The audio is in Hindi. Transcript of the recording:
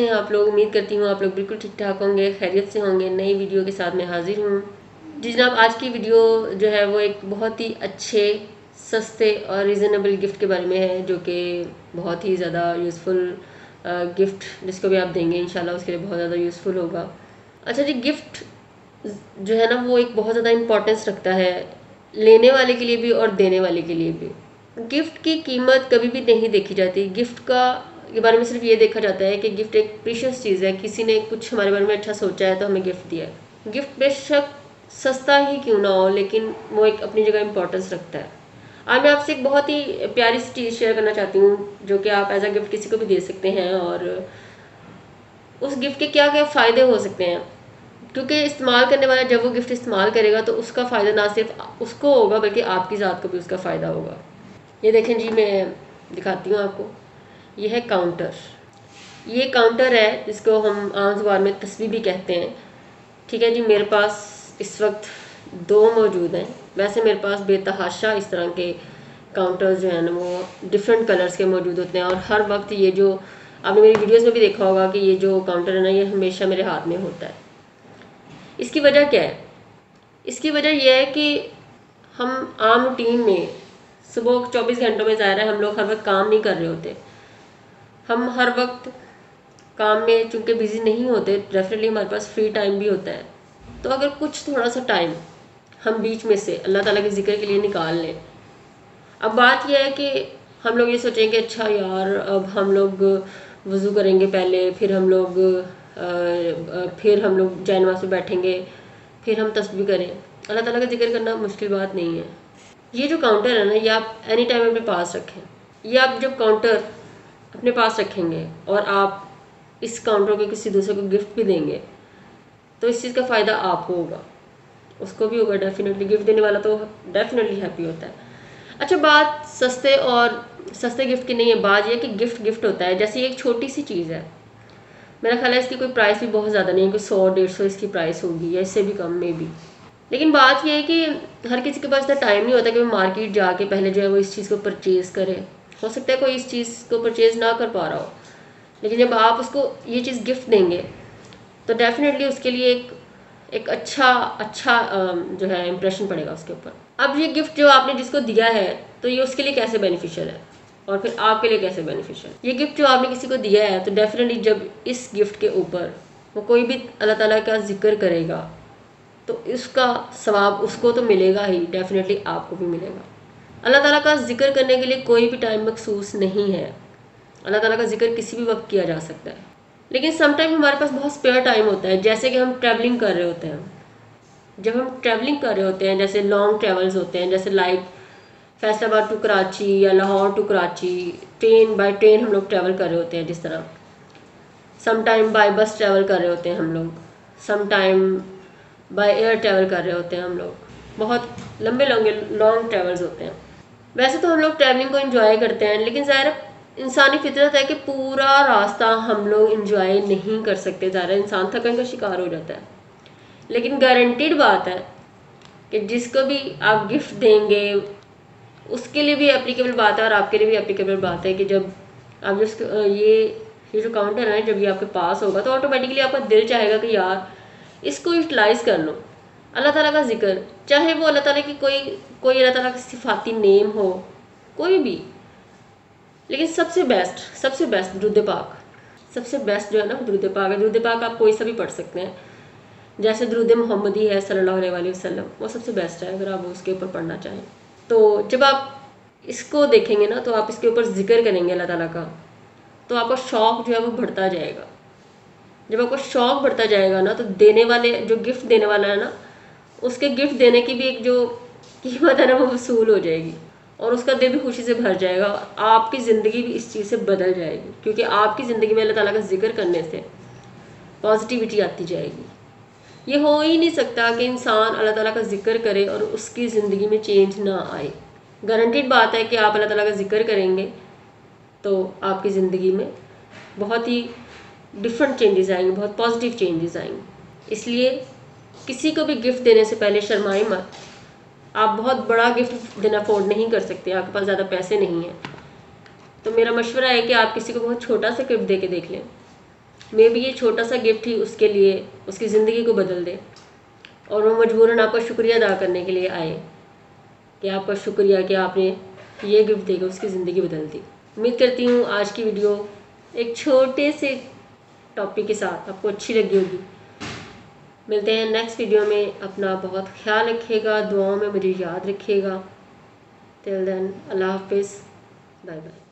कैसे हैं आप लोग? उम्मीद करती हूँ आप लोग बिल्कुल ठीक ठाक होंगे, खैरियत से होंगे। नई वीडियो के साथ मैं हाजिर हूँ। जी जनाब, आज की वीडियो जो है वो एक बहुत ही अच्छे, सस्ते और रीज़नेबल गिफ्ट के बारे में है, जो कि बहुत ही ज़्यादा यूज़फुल गिफ्ट जिसको भी आप देंगे इंशाल्लाह उसके लिए बहुत ज़्यादा यूज़फुल होगा। अच्छा जी, गिफ्ट जो है ना वो एक बहुत ज़्यादा इम्पोर्टेंस रखता है, लेने वाले के लिए भी और देने वाले के लिए भी। गिफ्ट की कीमत कभी भी नहीं देखी जाती। गिफ्ट के बारे में सिर्फ ये देखा जाता है कि गिफ्ट एक प्रीशियस चीज़ है, किसी ने कुछ हमारे बारे में अच्छा सोचा है तो हमें गिफ्ट दिया है। गिफ्ट बेशक सस्ता ही क्यों ना हो, लेकिन वो एक अपनी जगह इम्पोर्टेंस रखता है। आज मैं आपसे एक बहुत ही प्यारी सी चीज़ शेयर करना चाहती हूँ, जो कि आप एज अ गिफ्ट किसी को भी दे सकते हैं, और उस गिफ्ट के क्या क्या फ़ायदे हो सकते हैं। क्योंकि इस्तेमाल करने वाला जब वो गिफ्ट इस्तेमाल करेगा तो उसका फ़ायदा ना सिर्फ उसको होगा बल्कि आपकी ज़ात को भी उसका फ़ायदा होगा। ये देखें जी, मैं दिखाती हूँ आपको। ये है काउंटर। ये काउंटर है जिसको हम आम ज़ुबान में तस्बीह भी कहते हैं। ठीक है जी, मेरे पास इस वक्त 2 मौजूद हैं। वैसे मेरे पास बेतहाशा इस तरह के काउंटर्स जो हैं ना वो डिफरेंट कलर्स के मौजूद होते हैं, और हर वक्त ये जो आपने मेरी वीडियोस में भी देखा होगा कि ये जो काउंटर है ना ये हमेशा मेरे हाथ में होता है। इसकी वजह क्या है? इसकी वजह यह है कि हम आम रूटीन में सुबह 24 घंटों में ज़ाहिर है हम लोग हर वक्त काम नहीं कर रहे होते। हम हर वक्त काम में चूँकि बिज़ी नहीं होते, डेफिनेटली हमारे पास फ्री टाइम भी होता है। तो अगर कुछ थोड़ा सा टाइम हम बीच में से अल्लाह ताला के ज़िक्र के लिए निकाल लें। अब बात यह है कि हम लोग ये सोचें कि अच्छा यार, अब हम लोग वज़ू करेंगे पहले, फिर हम लोग जाए नमाज़ पे बैठेंगे, फिर हम तस्बीह करें। अल्लाह ताला का ज़िक्र करना मुश्किल बात नहीं है। ये जो काउंटर है ना, ये आप एनी टाइम अपने पास रखें। ये आप जब काउंटर अपने पास रखेंगे और आप इस काउंटर को किसी दूसरे को गिफ्ट भी देंगे तो इस चीज़ का फ़ायदा आपको होगा, उसको भी होगा डेफिनेटली। गिफ्ट देने वाला तो डेफिनेटली हैप्पी होता है। अच्छा, बात सस्ते गिफ्ट की नहीं है। बात यह कि गिफ्ट गिफ्ट होता है। जैसे एक छोटी सी चीज़ है, मेरा ख्याल है इसकी कोई प्राइस भी बहुत ज़्यादा नहीं है, कोई 100-150 इसकी प्राइस होगी या इससे भी कम में भी। लेकिन बात यह है कि हर किसी के पास इतना टाइम नहीं होता कि वो मार्केट जाके पहले जो है वो इस चीज़ को परचेज़ करे। हो सकता है कोई इस चीज़ को परचेज़ ना कर पा रहा हो, लेकिन जब आप उसको ये चीज़ गिफ्ट देंगे तो डेफिनेटली उसके लिए एक अच्छा जो है इम्प्रेशन पड़ेगा उसके ऊपर। अब ये गिफ्ट जो आपने जिसको दिया है तो ये उसके लिए कैसे बेनिफिशियल है और फिर आपके लिए कैसे बेनिफिशियल। ये गिफ्ट जो आपने किसी को दिया है तो डेफिनेटली जब इस गिफ्ट के ऊपर वो कोई भी अल्लाह ताला का जिक्र करेगा तो इसका सवाब उसको तो मिलेगा ही, डेफिनेटली आपको भी मिलेगा। अल्लाह ताला का जिक्र करने के लिए कोई भी टाइम मखसूस नहीं है। अल्लाह ताला का जिक्र किसी भी वक्त किया जा सकता है, लेकिन समटाइम हमारे पास बहुत स्पेयर टाइम होता है। जैसे कि हम ट्रैवलिंग कर रहे होते हैं, जब हम ट्रैवलिंग कर रहे होते हैं, जैसे लॉन्ग ट्रैवल्स होते हैं, जैसे लाइक फैसलाबाद टू कराची या Lahore to Karachi, by train हम लोग ट्रैवल कर रहे होते हैं। जिस तरह some time by bus travel कर रहे होते हैं हम लोग, some time by air travel कर रहे होते हैं हम लोग। बहुत लॉन्ग ट्रैवल्स होते हैं। वैसे तो हम लोग ट्रैवलिंग को एंजॉय करते हैं, लेकिन ज़ाहिर इंसानी फितरत है कि पूरा रास्ता हम लोग एंजॉय नहीं कर सकते। ज़ाहिर इंसान थकन का शिकार हो जाता है। लेकिन गारंटीड बात है कि जिसको भी आप गिफ्ट देंगे उसके लिए भी एप्लीकेबल बात है और आपके लिए भी एप्लीकेबल बात है कि जब आप जिसको ये जो काउंटर है जब ये आपके पास होगा तो ऑटोमेटिकली आपका दिल चाहेगा कि यार इसको यूटिलाइज़ कर लो। अल्लाह ताला का जिक्र, चाहे वो अल्लाह ताला की कोई अल्लाह ताला का सिफाती नेम हो, कोई भी, लेकिन सबसे बेस्ट दुरूद पाक। सबसे बेस्ट जो है ना दुरूद पाक है। दुरूद पाक आप कोई सा भी पढ़ सकते हैं, जैसे दुरूद मोहम्मदी है सल्लल्लाहु अलैहि वसल्लम, वो सबसे बेस्ट है अगर आप उसके ऊपर पढ़ना चाहें। तो जब आप इसको देखेंगे ना तो आप इसके ऊपर जिक्र करेंगे अल्लाह ताला का, तो आपका शौक़ जो है वो बढ़ता जाएगा। जब आपका शौक़ बढ़ता जाएगा ना तो देने वाले जो गिफ्ट देने वाला है ना, उसके गिफ्ट देने की भी एक जो कीमत है ना वो वसूल हो जाएगी और उसका दिल भी खुशी से भर जाएगा। आपकी ज़िंदगी भी इस चीज़ से बदल जाएगी, क्योंकि आपकी ज़िंदगी में अल्लाह ताला का जिक्र करने से पॉजिटिविटी आती जाएगी। ये हो ही नहीं सकता कि इंसान अल्लाह ताला का जिक्र करे और उसकी ज़िंदगी में चेंज ना आए। गारंटीड बात है कि आप अल्लाह ताला का जिक्र करेंगे तो आपकी ज़िंदगी में बहुत ही डिफरेंट चेंजेस आएंगे, बहुत पॉजिटिव चेंजेस आएंगे। इसलिए किसी को भी गिफ्ट देने से पहले शर्माए मत। आप बहुत बड़ा गिफ्ट देना अफोर्ड नहीं कर सकते, आपके पास ज़्यादा पैसे नहीं हैं, तो मेरा मशवरा है कि आप किसी को बहुत छोटा सा गिफ्ट दे के देख लें। मे बी ये छोटा सा गिफ्ट ही उसके लिए उसकी ज़िंदगी को बदल दे और वो मजबूरन आपका शुक्रिया अदा करने के लिए आए कि आपका शुक्रिया कि आपने ये गिफ्ट देकर उसकी ज़िंदगी बदल दी। उम्मीद करती हूँ आज की वीडियो एक छोटे से टॉपिक के साथ आपको अच्छी लगी होगी। मिलते हैं नेक्स्ट वीडियो में। अपना बहुत ख्याल रखिएगा, दुआओं में मुझे याद रखिएगा। टिल देन अल्लाह हाफिज़, बाय बाय।